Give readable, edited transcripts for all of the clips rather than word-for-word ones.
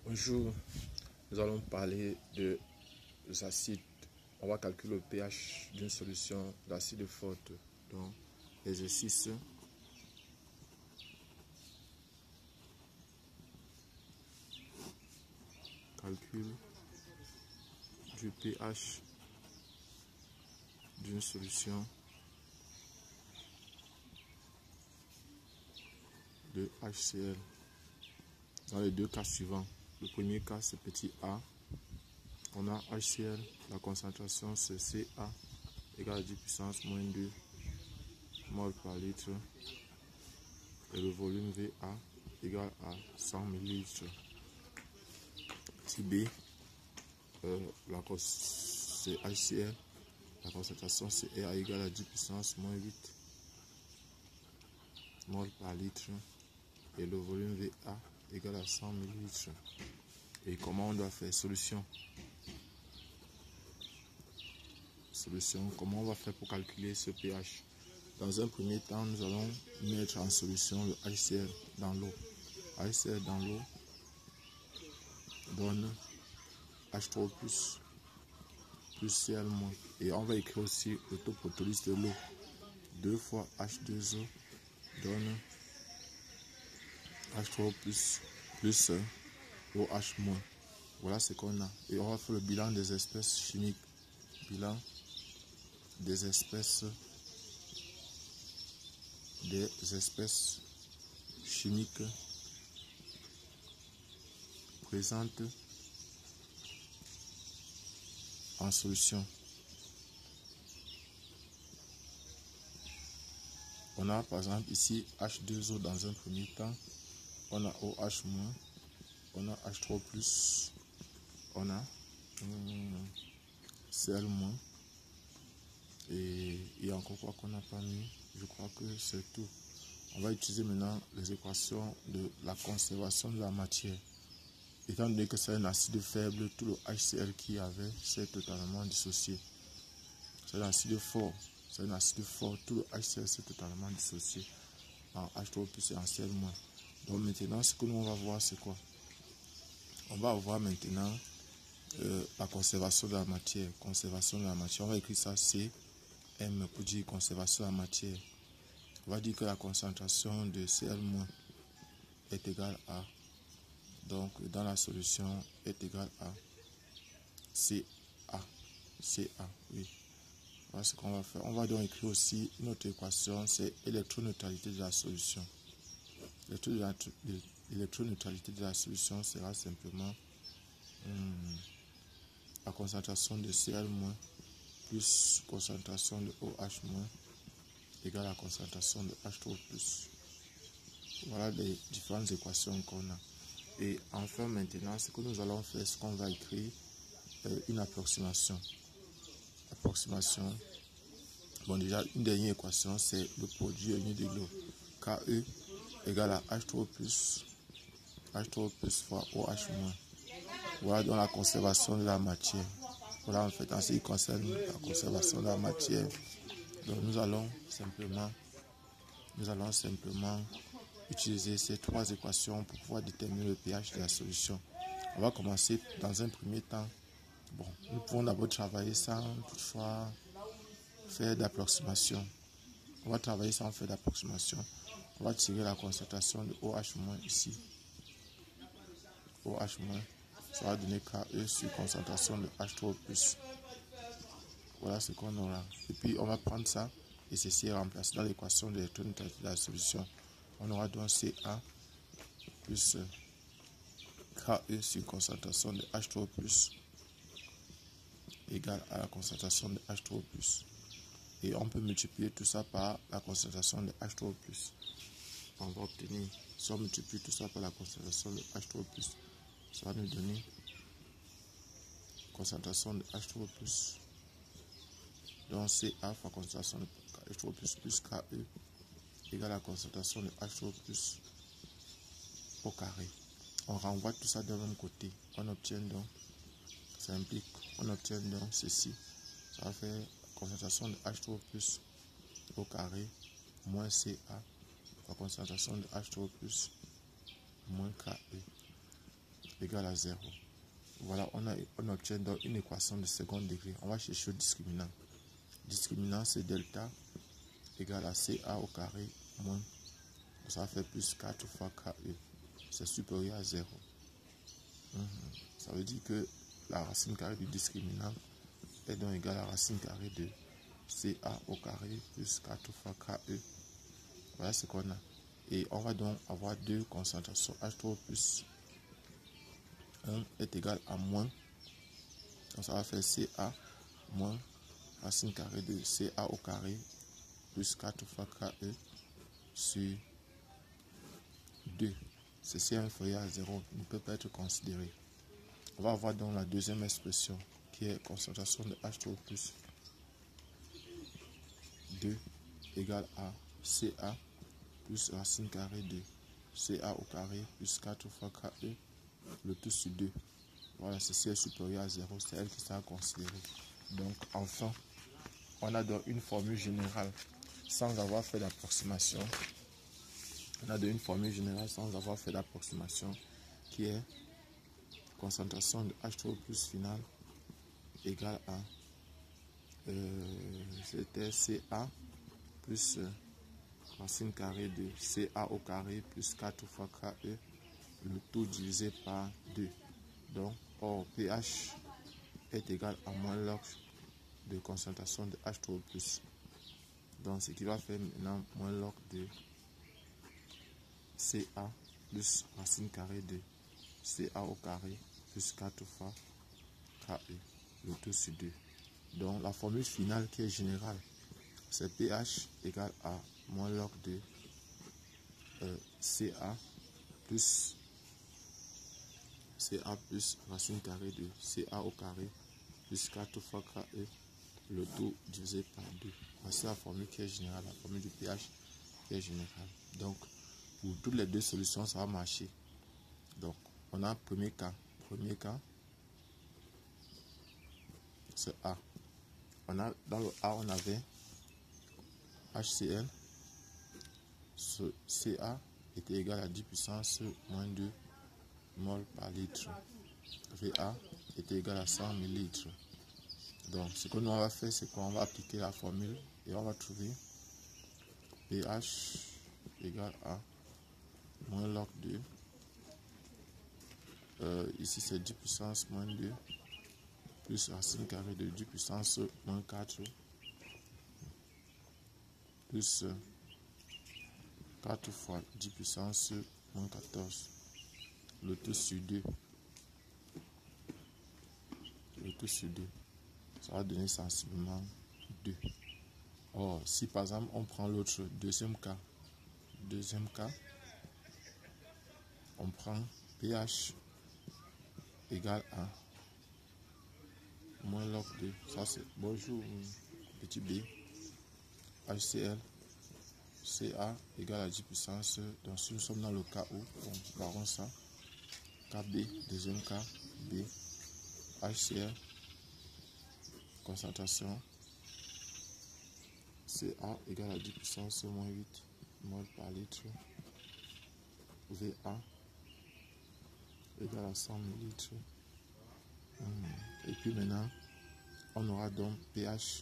Bonjour, nous allons parler de acides. On va calculer le pH d'une solution d'acide forte. Donc, exercice. Calcul du pH d'une solution de HCl. Dans les deux cas suivants. Le premier cas, c'est petit a. On a HCl, la concentration c'est Ca égale à 10 puissance moins 2 mol par litre. Et le volume Va égale à 100 ml. Petit b, c'est HCl, la concentration c'est Ca égale à 10 puissance moins 8 mol par litre. Et le volume Va égale à 100 ml. Et comment on doit faire? Solution, comment on va faire pour calculer ce pH? Dans un premier temps, nous allons mettre en solution le HCl dans l'eau. HCl dans l'eau donne H3 plus Cl-. Et on va écrire aussi le taux protolyse de l'eau. 2 fois H2O donne H3 plus OH-. Voilà ce qu'on a. Et on va faire le bilan des espèces chimiques. Bilan des espèces chimiques présentes en solution. On a par exemple ici H2O dans un premier temps, on a OH-, on a H3+, on a Cl-, et il y a encore quoi qu'on n'a pas mis. Je crois que c'est tout. On va utiliser maintenant les équations de la conservation de la matière. Étant donné que c'est un acide faible, tout le HCl qu'il y avait, c'est totalement dissocié. C'est un acide fort. C'est un acide fort. Tout le HCl c'est totalement dissocié en H3+ et en Cl-. Donc maintenant, ce que nous on va voir, c'est quoi? On va voir maintenant la conservation de la matière. Conservation de la matière. On va écrire ça CM pour dire conservation de la matière. On va dire que la concentration de Cl- est égale à, donc dans la solution, est égale à Ca. Oui. Voilà ce qu'on va faire. On va donc écrire aussi notre équation, c'est électroneutralité de la solution. L'électroneutralité de la solution sera simplement la concentration de Cl- plus concentration de OH- égale à la concentration de H3+. Voilà les différentes équations qu'on a. Et enfin maintenant, ce que nous allons faire, c'est qu'on va écrire une approximation. Bon, déjà, une dernière équation, c'est le produit uni de l'eau. Ke égale à H3+ fois OH-. Voilà donc la conservation de la matière. Voilà en fait en ce qui concerne la conservation de la matière. Donc nous allons simplement utiliser ces trois équations pour pouvoir déterminer le pH de la solution. On va commencer dans un premier temps. Bon, nous pouvons d'abord travailler sans toutefois faire d'approximation. On va travailler sans faire d'approximation. On va tirer la concentration de OH- ici. OH-, ça va donner Ke sur concentration de H3+. Voilà ce qu'on aura. Et puis on va prendre ça et ceci est remplacé dans l'équation de l'électroneutralité de la solution. On aura donc Ca plus Ke sur concentration de H3+ égale à la concentration de H3+. Et on peut multiplier tout ça par la concentration de H3+. On va obtenir, si on multiplie tout ça par la concentration de H3+, ça va nous donner concentration de H3+. Donc Ca fois concentration de H3+ plus Ke égale à la concentration de H3+ au carré. On renvoie tout ça de même côté. On obtient donc, ça implique, on obtient donc ceci. Ça va faire concentration de H3+ au carré moins Ca fois concentration de H3+ moins Ke. égale à 0. Voilà, on obtient donc une équation de second degré. On va chercher le discriminant. Discriminant, c'est delta égale à CA au carré moins, ça va faire plus 4 fois KE. C'est supérieur à 0. Ça veut dire que la racine carrée du discriminant est donc égale à la racine carrée de CA au carré plus 4 fois KE. Voilà ce qu'on a. Et on va donc avoir deux concentrations. H3 plus 1 est égal à moins. Donc ça va faire CA moins racine carrée de CA au carré plus 4 fois KE sur 2. Ceci est inférieur à 0, ne peut pas être considéré. On va avoir donc la deuxième expression qui est concentration de H3 plus 2 égale à CA plus racine carrée de CA au carré plus 4 fois KE, le tout sur 2. Voilà, ceci est supérieur à 0, c'est elle qui sera considérée. Donc enfin, on a donc une formule générale sans avoir fait d'approximation. On a donc une formule générale sans avoir fait d'approximation qui est concentration de H3 plus finale égale à c'était CA plus racine carrée de CA au carré plus 4 fois KE, le tout divisé par 2. Donc, or pH est égal à moins log de concentration de H3 plus. Donc, ce qui va faire maintenant moins log de CA plus racine carrée de CA au carré plus 4 fois KE, le tout sur 2. Donc, la formule finale qui est générale, c'est pH égale à moins log de CA plus racine carrée de CA au carré plus 4 fois KE, le tout divisé par 2. Voici la formule qui est générale, la formule du pH qui est générale. Donc, pour toutes les deux solutions, ça va marcher. Donc, on a premier cas, c'est A. Dans le A, on avait HCl, ce Ca était égal à 10 puissance moins 2 mol par litre. Va était égal à 100 ml. Donc, ce que nous on va faire, c'est qu'on va appliquer la formule et on va trouver pH égale à moins log 2. Ici, c'est 10 puissance moins 2 plus racine carrée de 10 puissance moins 4 plus 4 fois 10 puissance moins 14. Le tout sur 2. Le tout sur 2. Ça va donner sensiblement 2. Or, si par exemple on prend l'autre deuxième cas, on prend pH égale à moins log 2. Ça c'est bonjour petit b. HCl Ca égale à 10 puissance. Donc si nous sommes dans le cas où on barrons ça, KB, deuxième cas, B, HCl, concentration Ca égale à 10 puissance moins 8 mol par litre. Va égale à 100 ml. Et puis maintenant, on aura donc pH.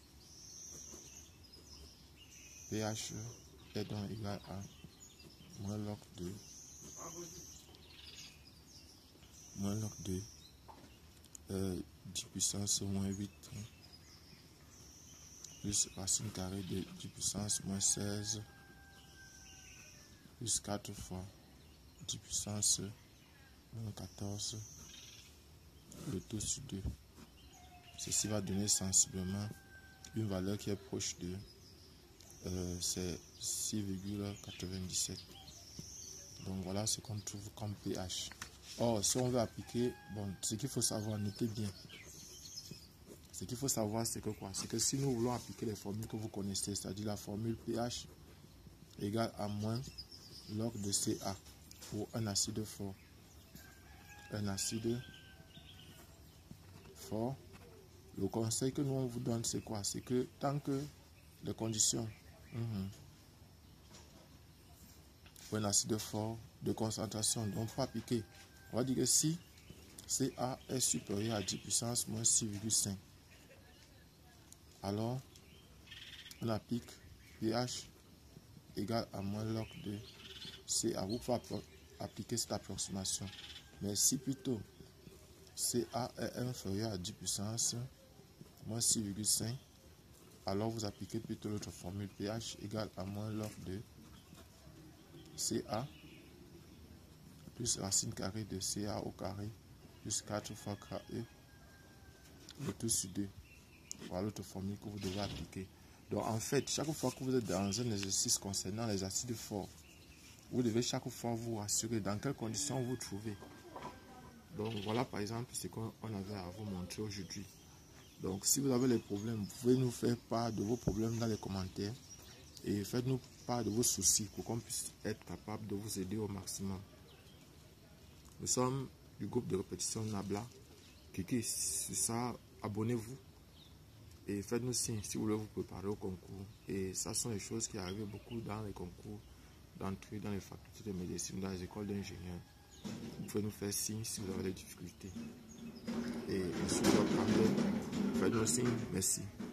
pH est donc égal à moins log 2 10 puissance moins 8 plus racine carrée de 10 puissance moins 16 plus 4 fois 10 puissance moins 14, le tout sur 2. Ceci va donner sensiblement une valeur qui est proche de c'est 6,97. Donc voilà ce qu'on trouve comme pH. Or, si on veut appliquer, bon, ce qu'il faut savoir, notez bien. Ce qu'il faut savoir, c'est que quoi? C'est que si nous voulons appliquer les formules que vous connaissez, c'est-à-dire la formule pH égale à moins log de Ca pour un acide fort. Un acide fort. Le conseil que nous on vous donne, c'est quoi? C'est que tant que les conditions pour un acide fort de concentration, donc pas appliquer. On va dire que si CA est supérieur à 10 puissance moins 6,5, alors on applique pH égale à moins log de CA. Vous pouvez appliquer cette approximation. Mais si plutôt CA est inférieur à 10 puissance moins 6,5, alors vous appliquez plutôt l'autre formule, pH égale à moins log de CA plus racine carrée de CA au carré plus 4 fois KE le tout sur 2. Voilà l'autre formule que vous devez appliquer. Donc en fait, chaque fois que vous êtes dans un exercice concernant les acides forts, vous devez chaque fois vous assurer dans quelles conditions vous trouvez. Donc voilà par exemple ce qu'on avait à vous montrer aujourd'hui. Donc si vous avez des problèmes, vous pouvez nous faire part de vos problèmes dans les commentaires et faites-nous part de vos soucis pour qu'on puisse être capable de vous aider au maximum. Nous sommes du groupe de répétition Nabla. Cliquez sur ça, abonnez-vous et faites-nous signe si vous voulez vous préparer au concours. Et ça sont les choses qui arrivent beaucoup dans les concours d'entrée dans les facultés de médecine, dans les écoles d'ingénieurs. Vous pouvez nous faire signe si vous avez des difficultés. Et ensuite, faites-nous signe. Merci.